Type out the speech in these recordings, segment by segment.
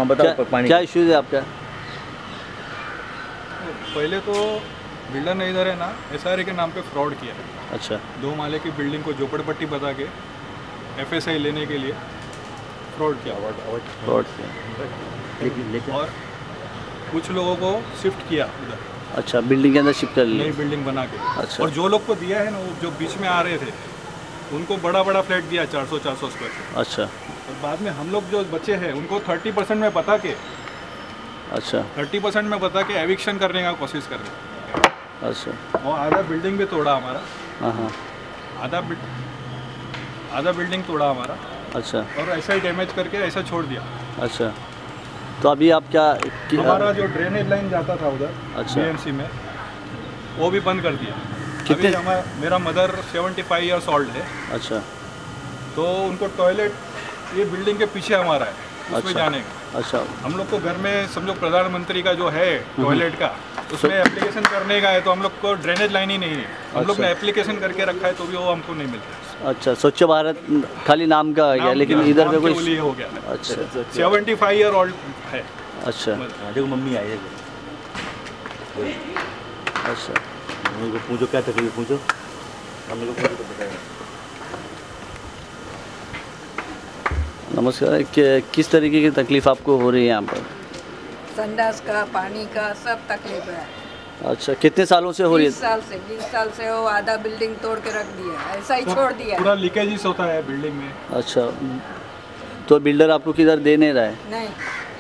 बताओ पानी क्या इश्यूज है आपका? पहले तो बिल्डर ने इधर है ना SRA के नाम पे फ्रॉड किया है। अच्छा 2 माले की बिल्डिंग को झोपड़पट्टी बता के FSI लेने के लिए फ्रॉड किया। फ्रॉड लेकिन और कुछ लोगों को शिफ्ट किया उधर, अच्छा बिल्डिंग के अंदर शिफ्ट कर नई लिए। बिल्डिंग बना के। अच्छा। और जो लोग को दिया है ना, वो जो बीच में आ रहे थे उनको बड़ा बड़ा फ्लैट दिया 400-400 स्क्वायर फीट। अच्छा और बाद में हम लोग जो बच्चे हैं उनको 30% में बता के अच्छा 30% में बता के एविक्शन करने का कोशिश कर रहे हैं। अच्छा और आधा बिल्डिंग भी तोड़ा हमारा, हाँ हाँ आधा बिल्डिंग तोड़ा हमारा, अच्छा और ऐसा ही डैमेज करके ऐसा छोड़ दिया। अच्छा। तो अभी आप क्या हमारा जो ड्रेनेज लाइन जाता था उधर अच्छा। BMC में, वो भी बंद कर दिया। कितने- अभी मेरा मदर 75 ईयर्स ओल्ड है, अच्छा तो उनको टॉयलेट ये बिल्डिंग के पीछे हमारा है, उसमें अच्छा। जाने का। अच्छा हम लोग को घर में समझो प्रधानमंत्री का जो है टॉयलेट का, उसमें एप्लीकेशन करने का है, तो हम लोग को ड्रेनेज लाइन ही नहीं है। हम लोग अच्छा। ने एप्लीकेशन करके रखा है तो भी वो हमको नहीं मिलता। अच्छा स्वच्छ भारत खाली नाम का आ गया, लेकिन इधर पे कोई लिए हो गया। अच्छा 75 ईयर ओल्ड है। अच्छा देखो मम्मी आई है, अच्छा। मम्मी को पूछो क्या तकलीफ, पूछो मम्मी को पूछो तो बताएगा। नमस्कार, किस तरीके की तकलीफ आपको हो रही है यहाँ पर? संडास का, पानी का सब तकलीफ है। अच्छा कितने सालों से हो रही 20 साल से वो आधा बिल्डिंग तोड़ के रख दिया, ऐसा ही छोड़ दिया। पूरा लीकेज होता है बिल्डिंग में। अच्छा तो बिल्डर आपको किधर दे नहीं रहा है? नहीं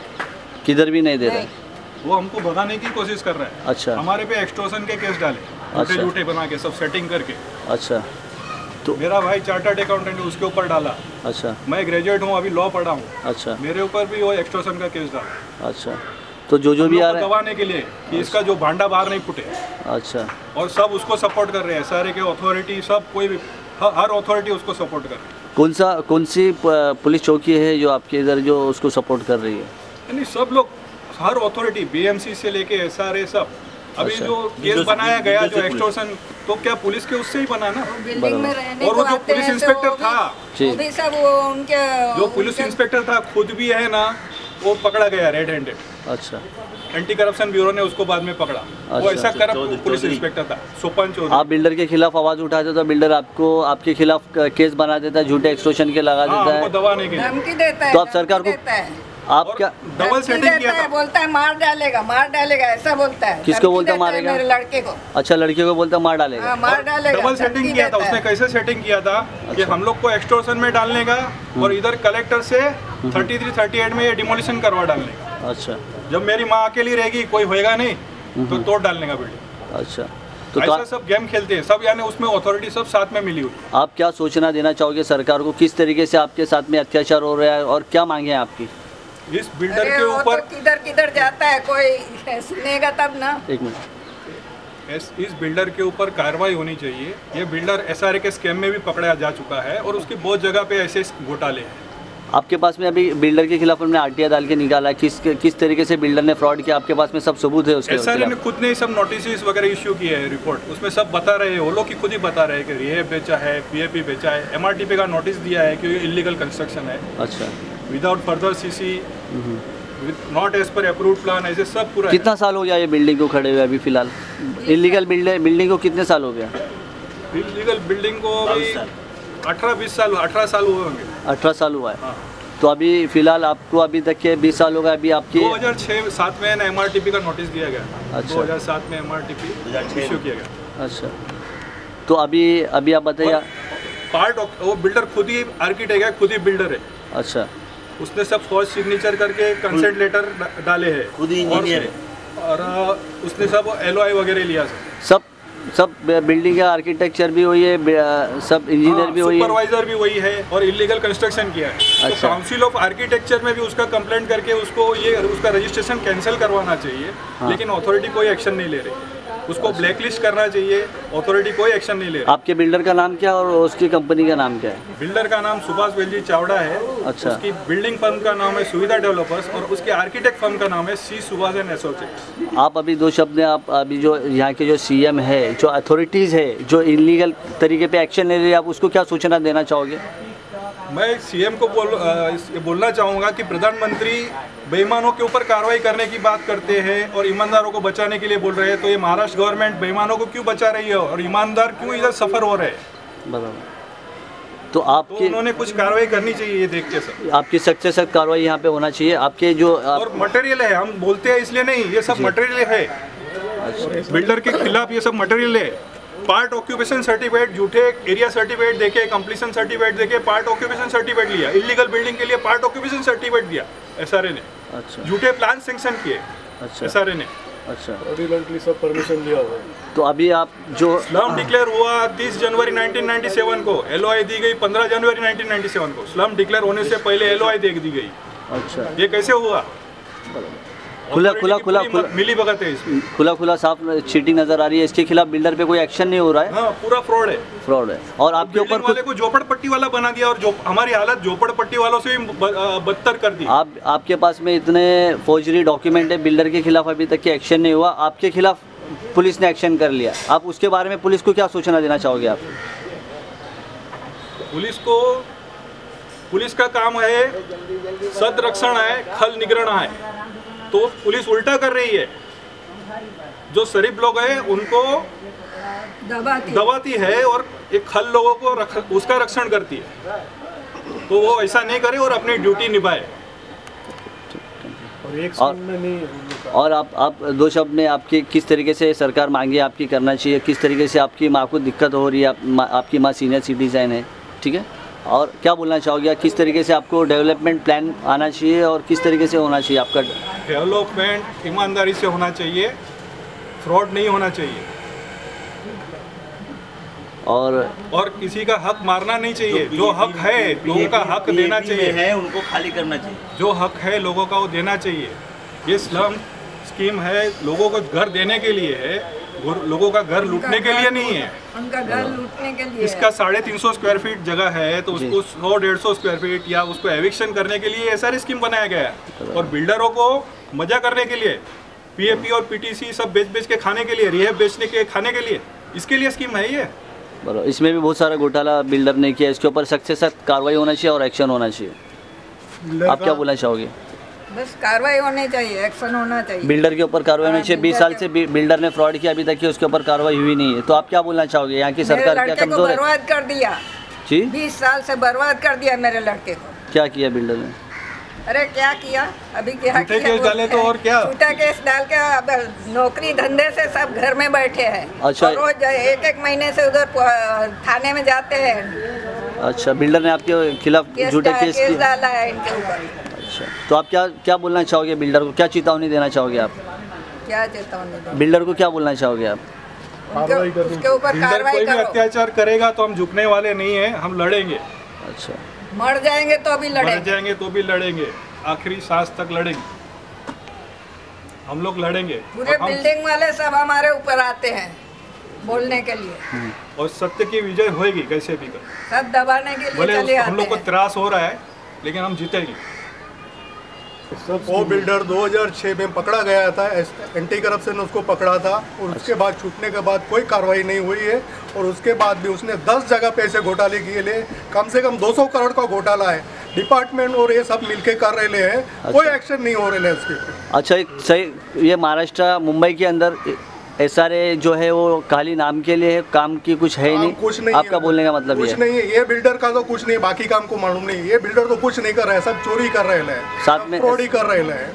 किधर भी नहीं दे रहा नहीं, है? वो हमको भगाने की कोशिश कर रहा है। अच्छा हमारे पे एक्सटॉर्शन के केस डाले, अच्छा। झूठे बना के सब सेटिंग करके। अच्छा तो मेरा भाई चार्टर्ड अकाउंटेंट है, उसके ऊपर डाला। अच्छा मैं ग्रेजुएट हूँ, अभी लॉ पढ़ा हूँ, अच्छा मेरे ऊपर भी वो एक्सटॉर्शन का केस डाला। अच्छा। तो जो हम भी लोग आ को रहा है, दबाने के लिए कि इसका जो भांडा बाहर नहीं फूटे, अच्छा और सब उसको सपोर्ट कर रहे हैं। SRA के अथॉरिटी सब, कोई भी हर अथॉरिटी उसको सपोर्ट कर रही है। कौन सी पुलिस चौकी है जो आपके इधर जो उसको सपोर्ट कर रही है? यानी सब लोग, हर अथॉरिटी BMC से लेके SRA सब। अभी अच्छा। जो केस बनाया गया जो एक्सटॉर्शन, तो क्या पुलिस के उससे ही बना ना। बिल्डिंग में रहने और वो को जो आते पुलिस हैं, इंस्पेक्टर तो था, जी। वो भी सब वो उनके जो पुलिस इंस्पेक्टर था खुद भी है ना, वो पकड़ा गया रेड हैंडेड। अच्छा एंटी करप्शन ब्यूरो ने उसको बाद में पकड़ा। वो ऐसा करप्ट पुलिस इंस्पेक्टर था, सोपन चौधरी। आप बिल्डर के खिलाफ आवाज उठाते तो बिल्डर आपके खिलाफ केस बना देता है, झूठे एक्सटॉर्शन के लगा हाँ, देता हमको है। दबाने के लिए। धमकी देता है। तो आप सरकार को- धमकी देता है। आप और क्या डबल धमकी सेटिंग किया देता है, था। बोलता है मार डालेगा ऐसा बोलता है। किसको धमकी बोलता है देता है मारेगा? मेरे लड़के को। अच्छा लड़के को बोलता मार डालेगा। हाँ, मार डालेगा। डबल सेटिंग धमकी किया था देता उसने। है। कैसे सेटिंग किया था कि हम लोग को एक्सटॉर्शन में डालने का, और इधर कलेक्टर से 33-38 में ये डिमोलिशन करवा डालने का। अच्छा जब मेरी माँ अकेली रहेगी, कोई होएगा नहीं, तो तोड़ डालने का बिल्डिंग। अच्छा तो ऐसा सब गेम खेलते हैं सब, यानी उसमें अथॉरिटी सब साथ में मिली हुई। आप क्या सूचना देना चाहोगे सरकार को, किस तरीके से आपके साथ में अत्याचार हो रहा है और क्या मांगे हैं आपकी? इस बिल्डर अरे के वो ऊपर तो किधर जाता है, कोई सुनेगा तब ना। एक मिनट। इस बिल्डर के ऊपर कार्रवाई होनी चाहिए। ये बिल्डर SRA के स्कैम में भी पकड़ा जा चुका है, और उसकी बहुत जगह पे ऐसे घोटाले हैं। आपके पास में अभी बिल्डर के खिलाफ हमने RTI डाल के निकाला है, किस तरीके से बिल्डर ने फ्रॉड किया, आपके पास में सब सबूत है उसके SRA ने खिलाफ? खुद ने ही सब नोटिस वगैरह इश्यू किए हैं, रिपोर्ट उसमें सब बता रहे हैं। वो लोग ही खुद ही बता रहे हैं कि रिहेब बेचा है, PAP बेचा है, MRTP का नोटिस दिया है कि इलीगल कंस्ट्रक्शन है, अच्छा without further CC, not as per approved plan, ऐसे सब पूरा कितना साल हो गया ये बिल्डिंग को खड़े हुए अभी फिलहाल? इलीगल बिल्डिंग को कितने साल हो गया? इलीगल बिल्डिंग को अभी 18 साल हुए होंगे। 18 साल हुआ है। हाँ। तो अभी फिलहाल आपको अभी तक के 20 साल हो गए अभी आपकी? 2006-7 में MRTP का नोटिस दिया गया। अच्छा। 2007 में MRTP इश्यू किया गया। अच्छा तो अभी आप बताइए। पार्ट ऑफ वो बिल्डर खुद ही आर्किटेक्ट है, खुद ही बिल्डर है। अच्छा उसने सब फर्स्ट सिग्नेचर करके कंसेंट लेटर डाले हैं, खुद ही इंजीनियर है। और उसने सब LOI वगैरह लिया सब बिल्डिंग का आर्किटेक्चर भी वही है, सब इंजीनियर भी वही है। सुपरवाइजर भी वही है, और इलीगल कंस्ट्रक्शन किया है। तो अच्छा। काउंसिल ऑफ आर्किटेक्चर में भी उसका कंप्लेंट करके उसको उसका रजिस्ट्रेशन कैंसिल करवाना चाहिए। हाँ। लेकिन अथॉरिटी कोई एक्शन नहीं ले रही। उसको ब्लैकलिस्ट करना चाहिए, अथॉरिटी कोई एक्शन नहीं ले रही। आपके बिल्डर का नाम क्या और उसकी कंपनी का नाम क्या है? बिल्डर का नाम सुभाष वेलजी चावड़ा है। अच्छा। उसकी बिल्डिंग फर्म का नाम है सुविधा डेवलपर्स, और उसके आर्किटेक्ट फर्म का नाम है C सुभाष एंड एसोसिएट्स। आप अभी दो शब्द में, आप अभी जो यहाँ के जो CM है, जो अथॉरिटीज़ है, जो इलीगल तरीके पे एक्शन ले रही है, आप उसको क्या सूचना देना चाहोगे? मैं सीएम को बोलना चाहूँगा कि प्रधानमंत्री बेईमानों के ऊपर कार्रवाई करने की बात करते हैं और ईमानदारों को बचाने के लिए बोल रहे हैं, तो ये महाराष्ट्र गवर्नमेंट बेईमानों को क्यों बचा रही है और ईमानदार क्यों इधर सफ़र हो रहे हैं? बराबर। तो आपके उन्होंने कुछ कार्रवाई करनी चाहिए, ये देख के सर। आपकी सख्त से सख्त कार्रवाई यहाँ पे होना चाहिए। आपके जो और मटेरियल है, हम बोलते हैं इसलिए नहीं, ये सब मटेरियल है। बिल्डर के खिलाफ ये सब मटेरियल है। पार्ट ऑक्यूपेशन सर्टिफिकेट, झूठे एरिया सर्टिफिकेट देके, कंप्लीशन सर्टिफिकेट देके पार्ट ऑक्यूपेशन सर्टिफिकेट लिया, इलीगल बिल्डिंग के लिए पार्ट ऑक्यूपेशन सर्टिफिकेट दिया एसआरए ने। अच्छा। झूठे प्लान सैंक्शन किए एसआरए ने। अच्छा। सब परमिशन लिया हुआ है। तो अभी आप जो स्लम डिक्लेयर हुआ 30 जनवरी 1997 को, एलओआई दी गई 15 जनवरी 1997 को। स्लम डिक्लेयर होने से पहले एलओआई दे दी गई। अच्छा। ये कैसे हुआ? खुला मिली भगत है इसमें, खुला साफ चीटिंग नजर आ रही है। इसके खिलाफ बिल्डर पे कोई एक्शन नहीं हो रहा है। हाँ, पूरा फ्रॉड है। फ्रॉड है। और आपके ऊपर वाले को झोपड़पट्टी वाला बना दिया और जो हमारी हालत झोपड़पट्टी वालों से भी बदतर कर दी। आपके पास में इतने फौजरी डॉक्यूमेंट है, बिल्डर के खिलाफ अभी तक के एक्शन नहीं हुआ, आपके खिलाफ पुलिस ने एक्शन कर लिया। आप उसके बारे में पुलिस को क्या सूचना देना चाहोगे आप? पुलिस का काम है सद रक्षण है, खल निगरण है, तो पुलिस उल्टा कर रही है। जो शरीफ लोग हैं उनको दबाती है और एक खल लोगों को उसका रक्षण करती है। तो वो ऐसा नहीं करे और अपनी ड्यूटी निभाए। और आप दो शब्द में आपकी किस तरीके से सरकार मांगे आपकी करना चाहिए, किस तरीके से आपकी माँ को दिक्कत हो रही है, आपकी माँ सीनियर सिटीजन है, ठीक है, और क्या बोलना चाहोगे? किस तरीके से आपको डेवलपमेंट प्लान आना चाहिए और किस तरीके से होना चाहिए आपका डेवलपमेंट? ईमानदारी से होना चाहिए, फ्रॉड नहीं होना चाहिए, और किसी का हक मारना नहीं चाहिए। जो हक है लोगों का हक देना चाहिए, है उनको खाली करना चाहिए। जो हक है लोगों का वो देना चाहिए। ये स्लम स्कीम है, लोगों को घर देने के लिए है, लोगों का घर लूटने के लिए नहीं है। उनका घर लूटने के लिए। इसका 350 स्क्वायर फीट जगह है तो उसको 100-150 स्क्वायर फीट या उसको एविक्शन करने के लिए एसआरए स्कीम बनाया गया है। और बिल्डरों को मजा करने के लिए, पीएपी और पीटीसी सब बेच के खाने के लिए, रिहेब बेचने के खाने के लिए, इसके लिए स्कीम है ये। बराबर। इसमें भी बहुत सारा घोटाला बिल्डर ने किया, इसके ऊपर सख्त से सख्त कार्रवाई होना चाहिए और एक्शन होना चाहिए। आप क्या बोलना चाहोगे? बस कार्रवाई होनी चाहिए, एक्शन होना चाहिए। बिल्डर के ऊपर कार्रवाई होनी चाहिए। 20 साल से बिल्डर ने फ्रॉड किया, अभी तक की उसके ऊपर कार्रवाई हुई नहीं है। तो आप क्या बोलना चाहोगे? यहाँ की सरकार क्या कमजोर है? बर्बाद कर दिया जी, 20 साल से बर्बाद कर दिया मेरे लड़के को। क्या किया बिल्डर ने? अरे क्या किया, अभी क्या झूठे किया? केस डाले तो और क्या? झूठा केस डाल के अब नौकरी धंधे से सब घर में बैठे हैं। अच्छा। और रोज एक महीने से उधर थाने में जाते हैं। अच्छा, बिल्डर ने आपके खिलाफ झूठे केस डाला है इनके ऊपर। अच्छा, तो आप क्या बोलना चाहोगे बिल्डर को? क्या चेतावनी देना चाहोगे आप? क्या चेतावनी? बिल्डर को क्या बोलना चाहोगे आप? उसके ऊपर बिल्डर कार्रवाई कोई भी करो। अत्याचार करेगा तो हम झुकने वाले नहीं है, हम लड़ेंगे। अच्छा, मर जाएंगे तो भी मर लड़ेंगे। जाएंगे तो भी लड़ेंगे, आखिरी सांस तक लड़ेंगे, हम लोग लड़ेंगे। पूरे बिल्डिंग वाले सब हमारे ऊपर आते हैं बोलने के लिए, और सत्य की विजय होएगी कैसे भी कर। सब दबाने के लिए भले चले हम लोग आते को हैं। त्रास हो रहा है लेकिन हम जीतेंगे। वो बिल्डर 2006 में पकड़ा गया था, एंटी करप्शन उसको पकड़ा था, और उसके बाद छूटने के बाद कोई कार्रवाई नहीं हुई है। और उसके बाद भी उसने 10 जगह पैसे घोटाले के लिए कम से कम 200 करोड़ का घोटाला है। डिपार्टमेंट और ये सब मिलके कर रहे हैं, कोई एक्शन नहीं हो रहे है उसके। अच्छा, एक सही, ये महाराष्ट्र मुंबई के अंदर एसआरए जो है वो खाली नाम के लिए है, काम की कुछ है नहीं। कुछ नहीं आपका बोलने का मतलब कुछ ये नहीं है। ये बिल्डर का तो कुछ नहीं, बाकी काम को मालूम नहीं। ये बिल्डर तो कुछ नहीं कर रहे हैं, सब चोरी कर रहे हैं, साथ में फ्रॉड ही कर रहे हैं।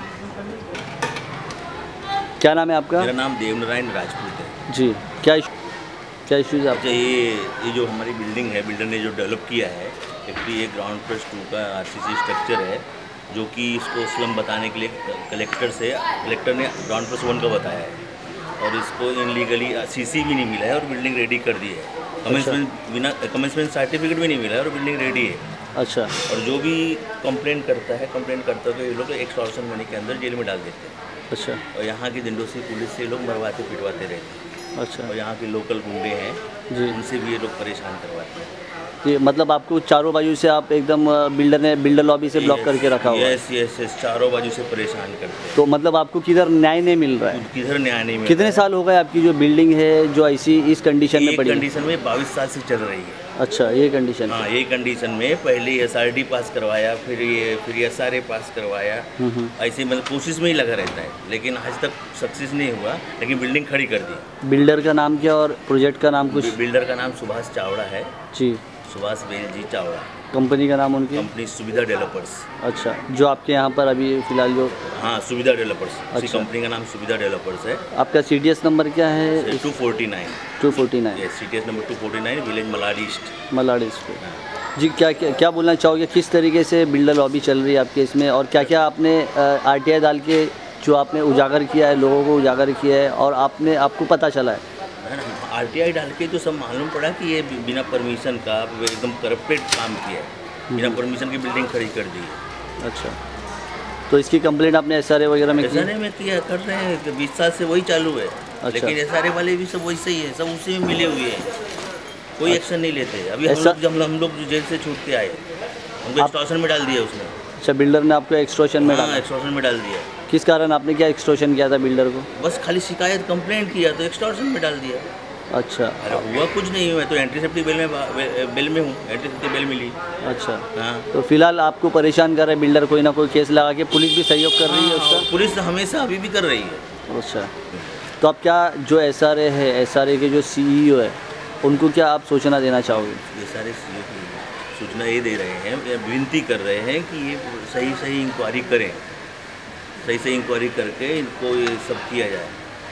क्या नाम है आपका? मेरा नाम देवनारायण राजपूत है जी। क्या इश्यूज है अच्छा, ये जो हमारी बिल्डिंग है, बिल्डर ने जो डेवलप किया है, एक्चुअली ये ग्राउंड प्लस 2 का आरसीसी स्ट्रक्चर है, जो कि इसको स्लम बताने के लिए कलेक्टर ने ग्राउंड प्लस 1 का बताया है, और इसको इनलीगली सीसी भी नहीं मिला है और बिल्डिंग रेडी कर दी है। कमेंसमेंट सर्टिफिकेट भी नहीं मिला है और बिल्डिंग रेडी है। अच्छा। और जो भी कंप्लेंट करता है तो ये लोग एक्सटॉर्शन मनी के अंदर जेल में डाल देते हैं। अच्छा। और यहाँ की दिंडोसी पुलिस से ये लोग मरवाते पिटवाते रहते हैं। अच्छा। और यहाँ के लोकल गुंडे हैं जी, उनसे भी ये लोग परेशान करवाते हैं। ये मतलब आपको चारों बाजू से आप एकदम बिल्डर लॉबी से ब्लॉक करके रखा हुआ है? यस, चारों बाजू से परेशान करते हैं। तो मतलब आपको किधर न्याय नहीं मिल रहा है? किधर न्याय नहीं मिल कितने साल हो गए आपकी जो बिल्डिंग है जो ऐसी इस कंडीशन में पड़ी है? कंडीशन में 22 साल से चल रही है। अच्छा, ये कंडीशन। हाँ, ये कंडीशन में पहले SRD पास करवाया, फिर SRA पास करवाया। ऐसे मतलब कोशिश में ही लगा रहता है, लेकिन आज तक सक्सेस नहीं हुआ, लेकिन बिल्डिंग खड़ी कर दी। बिल्डर का नाम क्या और प्रोजेक्ट का नाम कुछ? बिल्डर का नाम सुभाष चावड़ा है जी। सुभाष बेलजी चावड़ा। कंपनी का नाम उनकी? कंपनी सुविधा डेवलपर्स। अच्छा, जो आपके यहाँ पर अभी फ़िलहाल जो? हाँ, सुविधा डेवलपर्स। अच्छा। कंपनी का नाम सुविधा डेवलपर्स है। आपका CTS नंबर क्या है? 249। 249। CTS number 249, village Maladi east. Malad east. जी, क्या बोलना चाहोगे, किस तरीके से बिल्डर लॉबी चल रही है आपके इसमें, और क्या क्या आपने RTI डाल के जो आपने उजागर किया है, लोगों को उजागर किया है, और आपको पता चला है? RTI डाल के तो सब मालूम पड़ा कि ये बिना परमिशन का एकदम करप्टेड काम किया है, बिना परमिशन की बिल्डिंग खड़ी कर दी है। अच्छा, तो इसकी कंप्लेंट आपने SRA वगैरह में की? SRA में किया, कर रहे हैं, 20 साल से वही चालू है। अच्छा। लेकिन SRA वाले भी सब वैसे ही है, सब उसी में मिले हुए हैं, कोई एक्शन नहीं लेते। अभी हम लोग जेल से छूट के आए, हमको एक्सटॉर्शन में डाल दिया उसने। अच्छा, बिल्डर ने आपको एक्सटॉर्शन में डाला? एक्सटॉर्शन में डाल दिया। किस कारण आपने क्या एक्सटॉर्शन किया था बिल्डर को? बस खाली शिकायत कंप्लेंट किया तो एक्सटॉर्शन में डाल दिया। अच्छा। अरे हुआ कुछ नहीं, मैं तो एंट्री सेफ्टी बेल में हूँ, एंट्री सेफ्टी बेल मिली। अच्छा। हाँ, तो फिलहाल आपको परेशान कर रहे हैं बिल्डर, कोई ना कोई केस लगा के? पुलिस भी सहयोग कर रही है उसका? पुलिस तो हमेशा अभी भी कर रही है। अच्छा, तो आप क्या, जो SRA है, SRA के जो CEO है, उनको क्या आप सूचना देना चाहोगे? ये सारे CEO की सूचना ये दे रहे हैं, विनती कर रहे हैं कि ये सही इंक्वायरी करें, सही इंक्वायरी करके इनको ये सब किया जाए।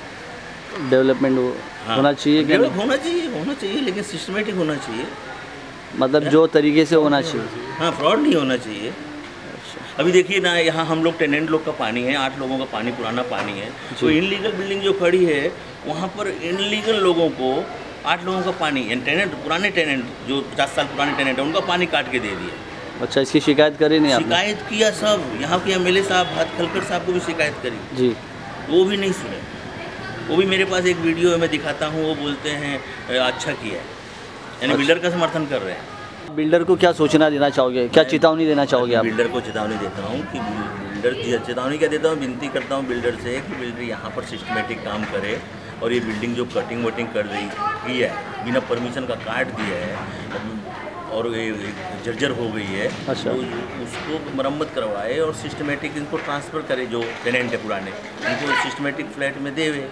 डेवलपमेंट होना चाहिए क्या? डेवलप होना चाहिए, लेकिन सिस्टमेटिक होना चाहिए, मतलब जो तरीके से होना चाहिए। हाँ, फ्रॉड नहीं होना चाहिए। अभी देखिए ना, यहाँ हम लोग टेनेंट लोग का पानी है, 8 लोगों का पानी, पुराना पानी है। तो इनलीगल बिल्डिंग जो खड़ी है, वहाँ पर इनलीगल लोगों को 8 लोगों का पानी, टेनेंट, पुराने टेनेंट जो 50 साल पुराने टेनेंट है, उनका पानी काट के दे दिया। अच्छा, इसकी शिकायत करी नहीं आपने? शिकायत किया सब, यहाँ के MLA साहब हाथ खलकर साहब को भी शिकायत करी जी, वो भी नहीं सुने। वो भी मेरे पास एक वीडियो है, मैं दिखाता हूँ, वो बोलते हैं अच्छा किया है, यानी बिल्डर का समर्थन कर रहे हैं। बिल्डर को क्या सूचना देना चाहोगे, क्या चेतावनी देना चाहोगे आप? बिल्डर को चेतावनी देता हूँ कि चेतावनी क्या देता हूँ, विनती करता हूँ बिल्डर से कि बिल्डर यहाँ पर सिस्टमेटिक काम करे, और ये बिल्डिंग जो कटिंग वटिंग कर रही की है, बिना परमिशन का काट दिया है और ये जर्जर हो गई है। अच्छा। तो उसको मरम्मत करवाए और सिस्टमेटिक इनको ट्रांसफ़र करे, जो टेनेंट है पुराने, इनको सिस्टमेटिक फ्लैट में देवे,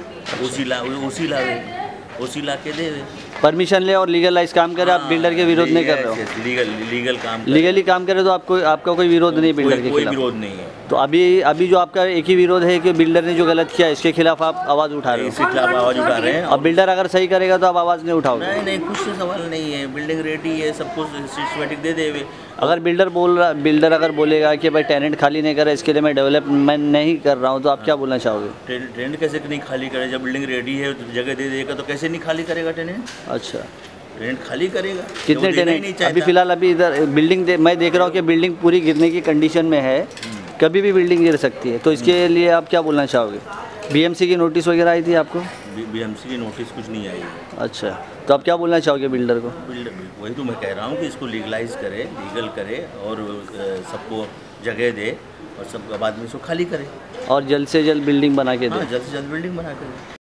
ओसी ला के देवे, परमिशन ले और लीगलाइज काम करे। आप बिल्डर के विरोध नहीं कर रहे हो? लीगल काम, लीगली काम करे तो आपका कोई विरोध नहीं बिल्डर के कोई खिलाफ? विरोध नहीं है। तो अभी जो आपका एक ही विरोध है कि बिल्डर ने जो गलत किया, इसके खिलाफ आप आवाज़ उठा रहे हो? इसके खिलाफ आवाज़ उठा रहे हैं। अब बिल्डर अगर सही करेगा तो आप आवाज़ नहीं उठाओगे? नहीं, कुछ से सवाल नहीं है, बिल्डिंग रेडी है, सब कुछ सिस्टमेटिक दे देवे। अगर बिल्डर अगर बोलेगा कि भाई टेनेंट खाली नहीं करे, इसके लिए मैं डेवलपमेंट नहीं कर रहा हूँ, तो आप क्या बोलना चाहोगे? टेनेंट कैसे नहीं खाली करे? जब बिल्डिंग रेडी है तो जगह दे देगा, तो कैसे नहीं खाली करेगा टेनेंट? अच्छा, टेनेंट खाली करेगा। कितने टेनेंट अभी फिलहाल इधर बिल्डिंग मैं देख रहा हूँ कि बिल्डिंग पूरी गिरने की कंडीशन में है, कभी भी बिल्डिंग गिर सकती है, तो इसके लिए आप क्या बोलना चाहोगे? BMC की नोटिस वगैरह आई थी आपको? BMC की नोटिस कुछ नहीं आई। अच्छा, तो आप क्या बोलना चाहोगे बिल्डर को? वही तो मैं कह रहा हूँ कि इसको लीगलाइज करे, लीगल करे, और सबको जगह दे, और सब बाद में इसको खाली करे, और जल्द से जल्द बिल्डिंग बना के दे। हाँ, जल्द से जल्द बिल्डिंग बना के दे।